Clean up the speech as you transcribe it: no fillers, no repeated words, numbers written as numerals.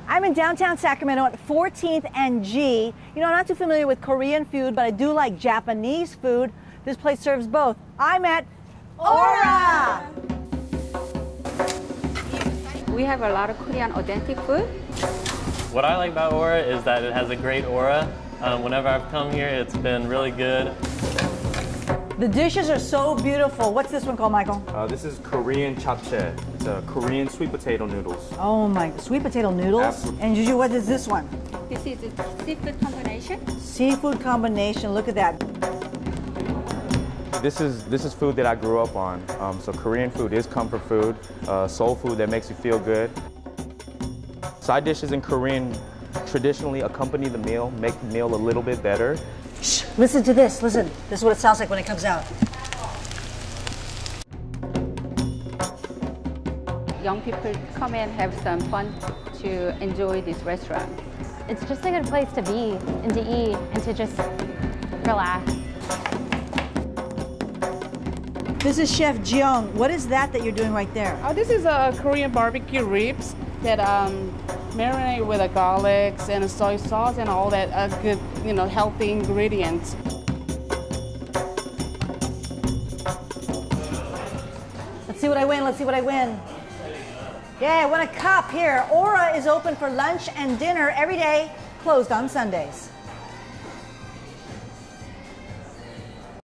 I'm in downtown Sacramento at 14th and G. You know, I'm not too familiar with Korean food, but I do like Japanese food. This place serves both. I'm at Aura! We have a lot of Korean authentic food. What I like about Aura is that it has a great aura. Whenever I've come here, it's been really good. The dishes are so beautiful. What's this one called, Michael? This is Korean japchae. It's a Korean sweet potato noodles. Oh my, sweet potato noodles? Absolutely. And Juju, what is this one? This is a seafood combination. Seafood combination, look at that. This is food that I grew up on. So Korean food is comfort food, soul food that makes you feel good. Side dishes in Korean traditionally accompany the meal, make the meal a little bit better. Shh, listen to this, listen. This is what it sounds like when it comes out. Young people come and have some fun to enjoy this restaurant. It's just a good place to be and to eat and to just relax. This is Chef Jeong. What is that you're doing right there? This is a Korean barbecue ribs that marinate with the garlics and soy sauce and all that good, healthy ingredients. Let's see what I win, let's see what I win. Yeah, I won a cup here. Aura is open for lunch and dinner every day, closed on Sundays.